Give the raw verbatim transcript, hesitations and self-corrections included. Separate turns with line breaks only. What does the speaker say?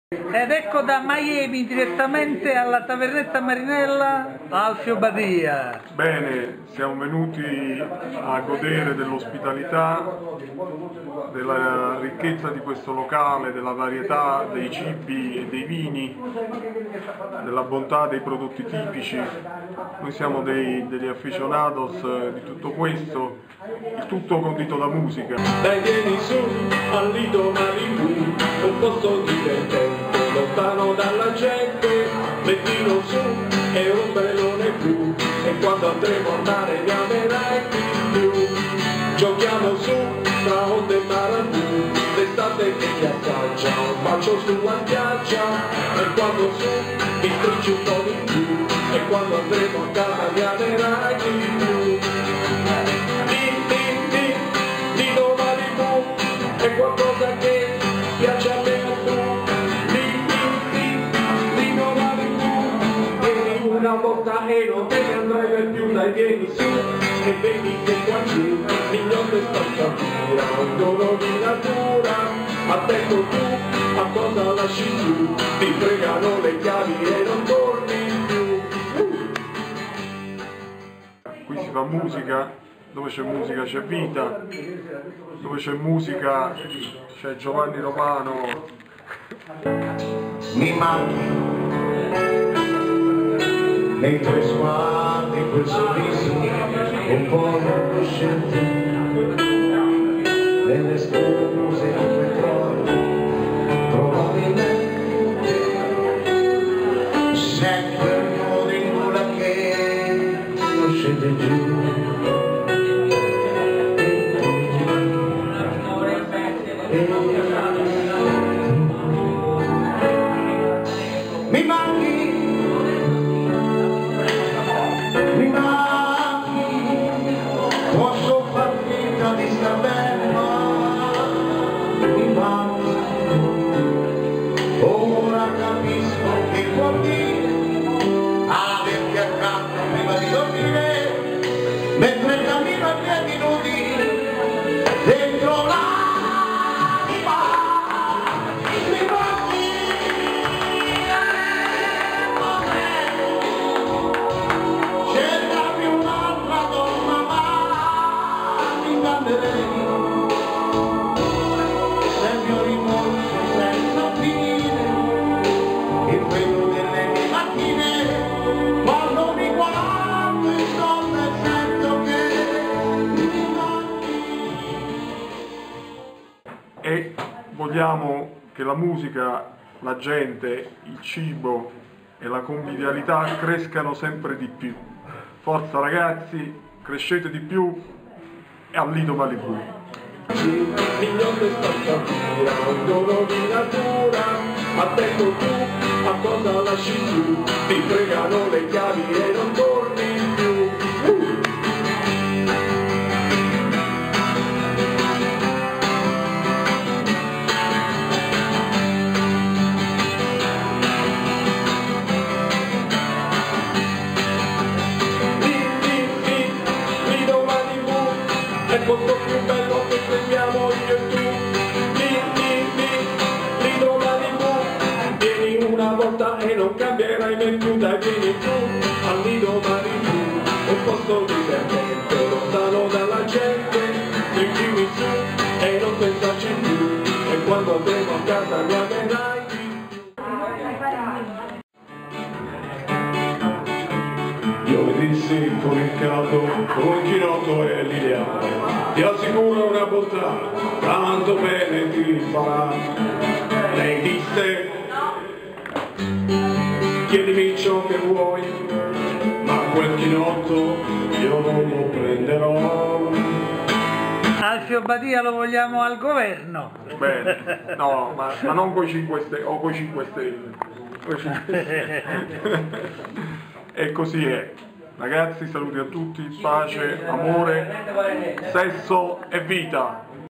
Ed ecco da Miami direttamente alla Tavernetta Marinella Alfio Badia.
Bene, siamo venuti a godere dell'ospitalità, della ricchezza di questo locale, della varietà dei cibi e dei vini, della bontà dei prodotti tipici. Noi siamo dei, degli aficionados di tutto questo, il tutto condito da musica.
Dai, vieni su al Lido Malibu, un posto divertente, lontano dalla gente, mettilo su e un bellone blu, e quando andremo al mare mi amerai di più. Giochiamo su tra onde e marabù, l'estate che ti assaggia, un bacio sulla spiaggia, e quando su mi stringi un po' di più, e quando andremo a casa mi amerai di più. Di, di, di, Lido Malibu, è qualcosa che piace a me e a tu. Una volta e non te ne andrai per più, dai vieni su e vedi che qua giù migliore spazzatura, un dono di natura. Attento tu a cosa lasci giù, ti fregano le chiavi e non torni più.
Qui si fa musica, dove c'è musica c'è vita, dove c'è musica c'è Giovanni Romano.
Mi manchi nei tuoi sguardi, quel sorriso un po' incosciente, nelle scuse del petrolio probabilmente sei quel nuovo di nulla che non scende giù. Mi manchi, mi manchi, posso far finta di star bene, ma mi manchi. Ora capisco che vuol dire averti accanto prima di dormire, mentre cammino a piedi nudi dentro l'anima. Mi manchi. Cercami un'altra donna, ma mi ingannerei. Se il mio rimorso senza fine, il quello delle mie mattine, quando mi guardo intorno e sento che mi manchi.
E vogliamo che la musica, la gente, il cibo e la convivialità crescano sempre di più. Forza ragazzi, crescete di più e al Lido Malibu.
Migliore spazzatura, un dono di natura. Attento tu a cosa lasci giù, ti fregano le chiavi e non torni più. Uh! È il posto più bello che seguiamo io e tu. Lì, lì, lì, Lido Malibu. Vieni una volta e non cambierai mai più. Dai, vieni tu al Lido Malibu, un posto divertente, lontano dalla gente. Mettimi su e non pensarci più, e quando andremo a casa mi amerai di più. Io mi dissi con il caldo, con il chinotto e l'ideale, ti assicuro una bontà, tanto bene ti farà. Lei disse, chiedimi ciò che vuoi, ma quel chinotto io non lo prenderò.
Alfio Badia lo vogliamo al governo.
Bene, no, ma, ma non coi cinque Stelle, o coi cinque Stelle. Coi cinque Stelle. E così è. Ragazzi, saluti a tutti, pace, amore, sesso e vita.